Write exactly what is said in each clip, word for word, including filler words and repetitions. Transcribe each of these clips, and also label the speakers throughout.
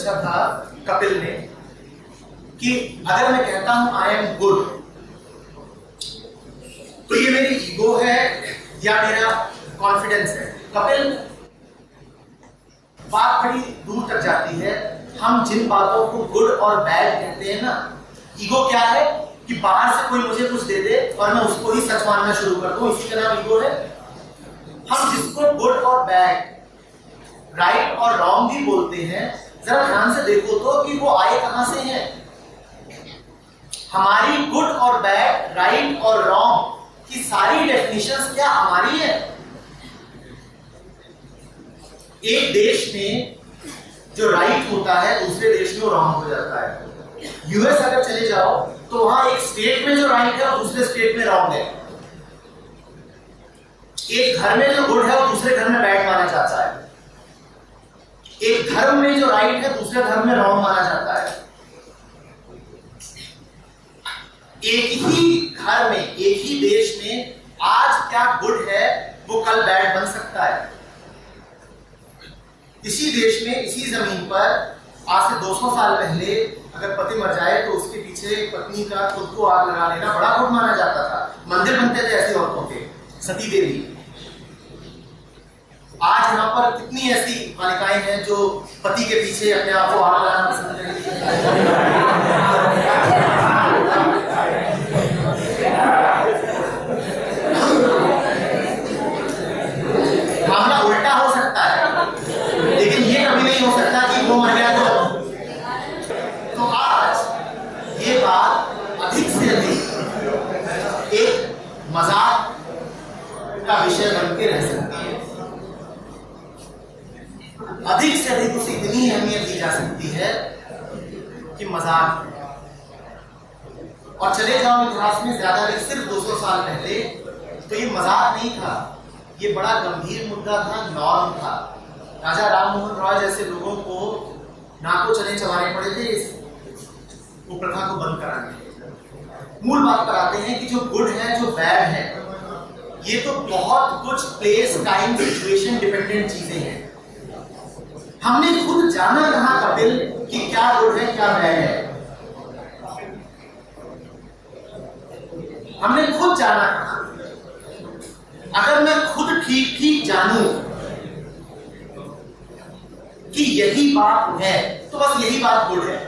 Speaker 1: पूछा था कपिल ने कि अगर मैं कहता हूं आई एम गुड तो ये मेरी ईगो है या मेरा कॉन्फिडेंस है। कपिल, बात बड़ी दूर तक जाती है। हम जिन बातों को गुड और बैड कहते हैं ना, ईगो क्या है कि बाहर से कोई मुझे कुछ दे दे और मैं उसको ही सच मानना शुरू कर दूं, इसी का नाम ईगो है। हम जिसको गुड और बैड, राइट और रॉन्ग भी बोलते हैं, जरा ध्यान से देखो तो कि वो आए कहां से हैं। हमारी गुड और बैड, राइट और रॉन्ग की सारी डेफिनेशंस क्या हमारी है? एक देश में जो राइट होता है दूसरे देश में वो रॉन्ग हो जाता है। यूएस अगर चले जाओ तो वहां एक स्टेट में जो राइट है वो दूसरे स्टेट में रॉन्ग है। एक घर में जो गुड है वो दूसरे घर में बैड माना जाता है। एक धर्म में जो राइट है दूसरे धर्म में रॉन्ग माना जाता है। एक ही घर में, एक ही देश में आज क्या गुड है वो कल बैड बन सकता है। इसी देश में, इसी जमीन पर आज से दो सौ साल पहले अगर पति मर जाए तो उसके पीछे पत्नी का खुद को आग लगा लेना बड़ा गुड माना जाता था। मंदिर बनते थे ऐसी औरतों के, सती देवी। आज यहाँ पर कितनी ऐसी बालिकाएं हैं जो पति के पीछे अपने आप को आग लगाना पसंद करेंगी। मामला उल्टा हो सकता है, लेकिन ये कभी नहीं हो सकता कि वो मर गया तो। तो आज ये बात अधिक से अधिक एक मजाक का विषय बन के रह सकती है। अधिक से अधिक उसे इतनी अहमियत दी जा सकती है कि मजाक। और चले जाओ इतिहास में ज्यादा नहीं, सिर्फ दो सौ साल पहले तो ये मजाक नहीं था, ये बड़ा गंभीर मुद्दा था, नॉर्म था। राजा राम मोहन रॉय जैसे लोगों को नाकों चने चबाने पड़े थे इस वो प्रथा को बंद कराने के। मूल बात पर आते हैं कि जो गुड है, जो बैड है, ये तो बहुत कुछ प्लेस, टाइम, सिचुएशन डिपेंडेंट चीजें हैं। हमने खुद जाना कहां कपिल कि क्या गुड है क्या बैड है? हमने खुद जाना कहां? अगर मैं खुद ठीक ठीक जानूं कि यही बात है तो बस यही बात गुड है।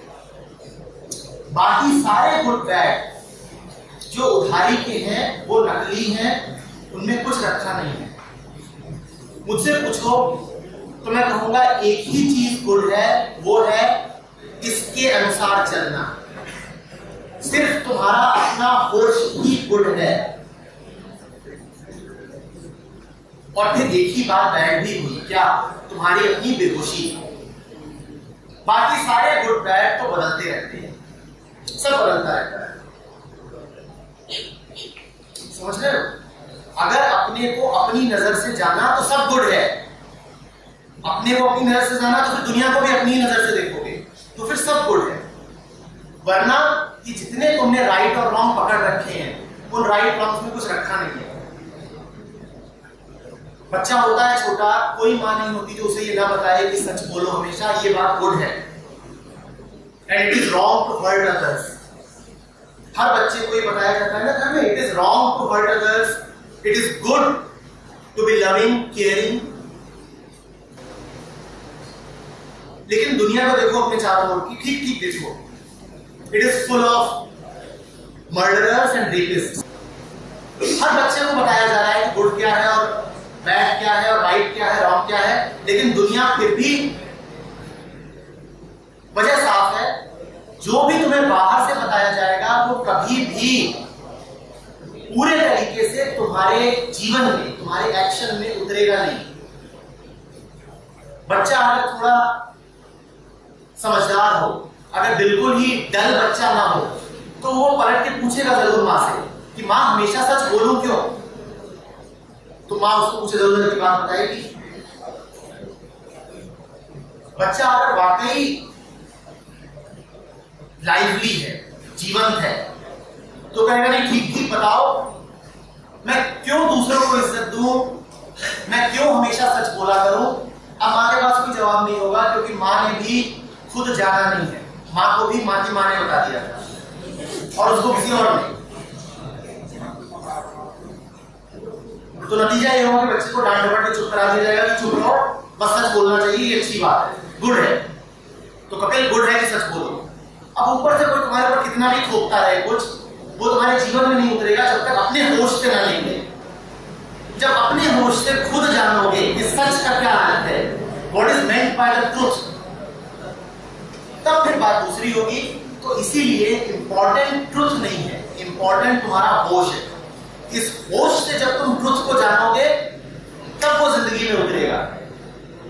Speaker 1: बाकी सारे गुड बैड जो उधारी के हैं वो नकली हैं, उनमें कुछ रखा नहीं है। मुझसे पूछो तो मैं कहूंगा एक ही चीज गुड है, वो है इसके अनुसार चलना। सिर्फ तुम्हारा अपना होश ही गुड है। और फिर एक ही बात बैड भी हुई, क्या? तुम्हारी अपनी बेहोशी। बाकी सारे गुड बैड तो बदलते रहते हैं, सब बदलता रहता है। समझ रहे हो? अगर अपने को अपनी नजर से जाना तो सब गुड है, अपने को अपनी नजर से जाना तो फिर दुनिया को भी अपनी नजर से देखोगे तो फिर सब गुड है। वरना कि जितने तुमने राइट और रॉन्ग पकड़ रखे हैं उन राइट रॉन्ग में कुछ रखा नहीं है। बच्चा होता है छोटा, कोई मां नहीं होती जो उसे ये ना बताए कि सच बोलो हमेशा, ये बात गुड है and it is wrong to hurt others. हर बच्चे को ये बताया जाता है ना घर में, it is wrong to hurt others, it is good to be loving, caring. लेकिन दुनिया को देखो अपने चारों ओर की, ठीक ठीक देखो, it is full of murderers and rapists. हर बच्चे को बताया जा रहा है कि गुड क्या है और बैड क्या है और राइट क्या है, रॉन्ग क्या है, लेकिन दुनिया फिर भी, वजह साफ है, जो भी तुम्हें बाहर से बताया जाएगा वो कभी भी पूरे तरीके से तुम्हारे जीवन में, तुम्हारे एक्शन में उतरेगा नहीं। बच्चा अगर थोड़ा समझदार हो, अगर बिल्कुल ही डल बच्चा ना हो, तो वो पलट के पूछेगा जरूर मां से कि मां हमेशा सच बोलूं क्यों? तो मां उसको पूछे जरूर की बात बताएगी। बच्चा अगर वाकई लाइवली है, जीवंत है, तो कहेगा नहीं ठीक ठीक बताओ, मैं क्यों दूसरों को इज्जत दूं, मैं क्यों हमेशा सच बोला करूं? अब मां के पास कोई जवाब नहीं होगा, क्योंकि मां ने भी खुद जाना नहीं है। माँ को भी माँ की माँ ने बता दिया था और उसको किसी और ने। तो नतीजा ये होगा कि बच्चे को डांट डपट के चुप करा दिया जाएगा कि चुप रहो, बस सच बोलना चाहिए, ये अच्छी बात है, गुड है। तो कपिल गुड है कि सच बोलो। अब ऊपर से कोई तुम्हारे ऊपर कितना भी थोपता रहे कुछ, वो तुम्हारे जीवन में नहीं उतरेगा जब तक अपने होश से ना लेंगे। जब अपने होश से खुद जानोगे कि सच का क्या अर्थ है, what is meant by the truth, तब फिर बात दूसरी होगी। तो इसीलिए इंपॉर्टेंट ट्रुथ नहीं है, इंपॉर्टेंट तुम्हारा होश है। इस होश से जब तुम ट्रुथ को जानोगे तब वो जिंदगी में उतरेगा,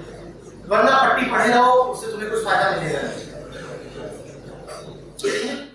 Speaker 1: वरना पट्टी पढ़े रहो उससे तुम्हें कुछ फायदा मिलेगा नहीं।